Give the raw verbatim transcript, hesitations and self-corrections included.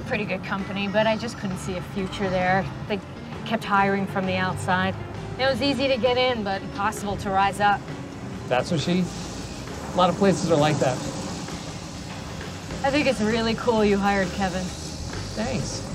pretty good company, but I just couldn't see a future there. They kept hiring from the outside. It was easy to get in, but impossible to rise up. That's what she... A lot of places are like that. I think it's really cool you hired Kevin. Thanks.